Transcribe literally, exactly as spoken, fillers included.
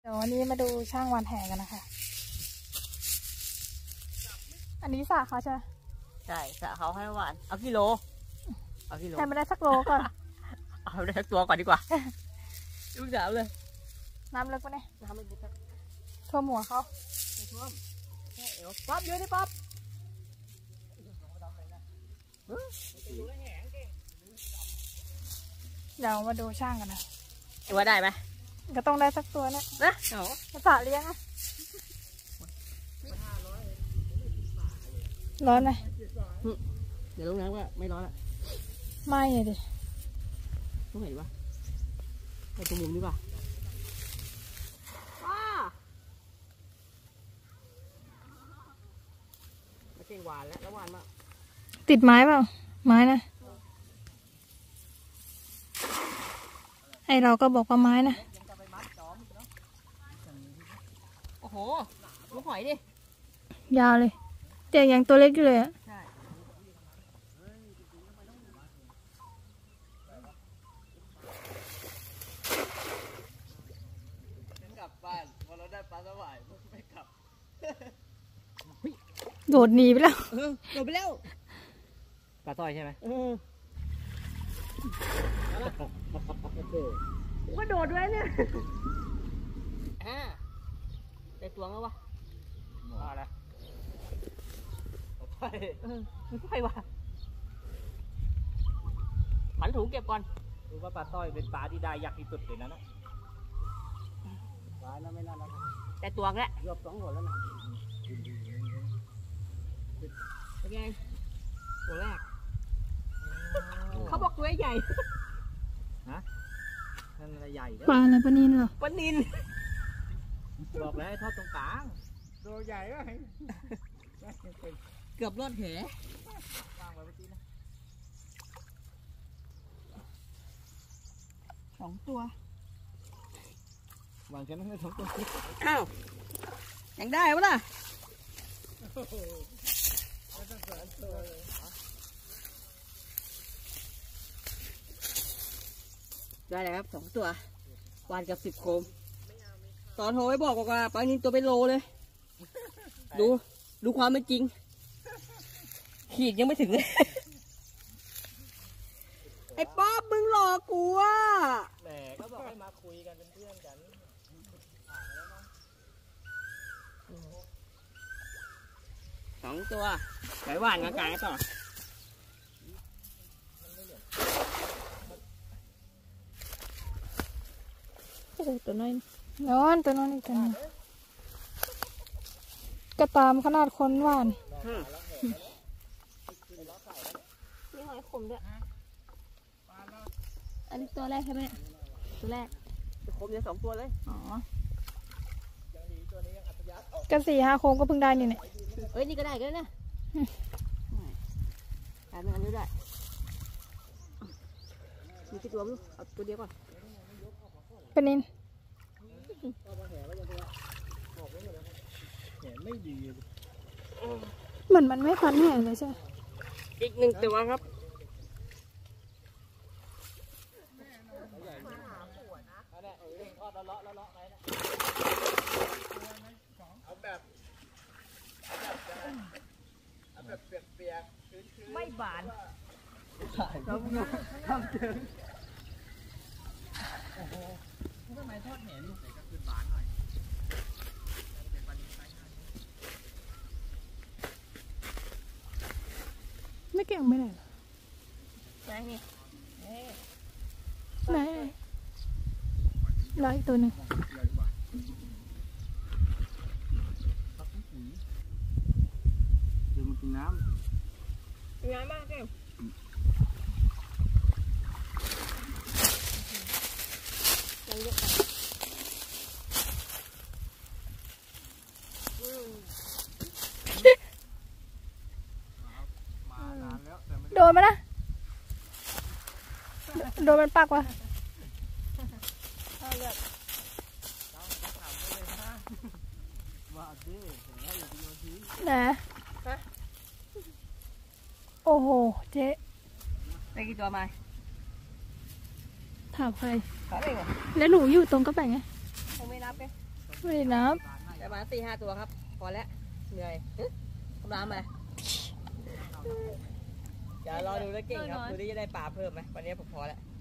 ดี๋ยววันนี้มาดูช่างวันแห่กันนะคะอันนี้สระเขาใช่ไหมใช่สระเขาให้หวานเอากิโลเอากิโลให้ไม่ได้สักโลก่อนเอาได้สักตัวก่อนดีกว่าลูกสาวเลยน้ำเลิกปะเนี่ยน้ำไม่ลึกครับท่วมหัวเขาท่วมแค่เอวป๊อบเยอะดิป๊อบเดี๋ยวมาดูช่างกันนะตัวได้ไหมก็ต้องได้สักตัวนะนะโอ้สระเลี้ยงอะร้อนไหมเดี๋ยวลงน้ำก็ไม่ร้อนละไม่เลยดิตรงไหนวะไปตรงมุมนี้ป่ะว้าไม่ใช่หวานแล้วแล้วหวานมากติดไม้เปล่าไม้นะไอเราก็บอกว่าไม้นะโอ้โหลูกหอยดิยาวเลยแต่ยังตัวเล็กอยู่เลยอะกลับบ้านพอเราได้ปลาสวายไม่กลับโดดหนีไปแล้วเออโดดไปแล้วปลาสร้อยใช่ไหมเออว่าโดดด้วยเนี่ยอ่าได้ตัวแล้ววะอะไรไปเออไม่ไปวะผันถุงเก็บก่อนดูว่าปลาสร้อยเป็นปลาที่ได้ยากที่สุดเลยนะนะร้ายแล้วไม่น่ารักแต่ตัวแล้วเกือบสองหัวแล้วนะเป็นไงตัวแรกเขาบอกตัวใหญ่ฮะนั่นอะไรใหญ่ปลาอะไรปลานิลเหรอปลานิลบอกแล้วให้ทอดตรงกลางตัวใหญ่ก็เกือบรอดแหวางไว้เมื่อกี้นะสองตัววางแค่นั้นเลยสองตัวอ้าวยังได้ปะล่ะได้แล้วครับสองตัววานกับสิบโคมตอนโทรไปบอกว่าปลานิลตัวเป็นโลเลยดูดูความเป็นจริงขีดยังไม่ถึงเลยไอ้ป๊อบมึงหลอกกูอ่ะแหมก็บอกให้มาคุยกันเป็นเพื่อนกันสองตัวไหนหวานกันกลางต่อโอ้ตัวน้อยนอนตัวน้อยนี่ตัวน้อยก็ตามขนาดคนหวานมีหอยขมด้วยอันนี้ตัวแรกใช่ไหมตัวแรกขมเนี่ยสองตัวเลยอ๋อกันสี่ห้าโคมก็เพิ่งได้นี่เนี่ยเฮ้ยนี่ก็ได้ก็ได้นะการงานนี้ได้มีกี่ตัวมั้งเอาตัวเดียวก่อนเป็นนินเหมือนมันไม่ฟันแห่เลยใช่อีกหนึ่งตัวครับเอาแบบเอาแบบเปียกๆไม่บานทำทำเจอโอ้โหทำไมทอดแหนลูกไหนก็คือบานหน่อยไม่เก่งไม่ได้ไหนนี่ไหนร้อยตัวหนึ่งเดี๋ยวมันกินน้ำกินน้ำมากเก่งยังเยอะโดนไหมนะโดนมันปักวะนะโอ้โหเจ๊ได้กี่ตัวมาถามใครถามเองเหรอแล้วหนูอยู่ตรงกระแปงไงผมไม่นับไงไม่ได้นับได้มาสี่ห้าตัวครับ พอแล้วเหนื่อยทำน้ำมาเดี๋ยวรอดูแล้วเก่งครับดูที่จะได้ปลาเพิ่มไหมวันนี้ผมพอแล้ว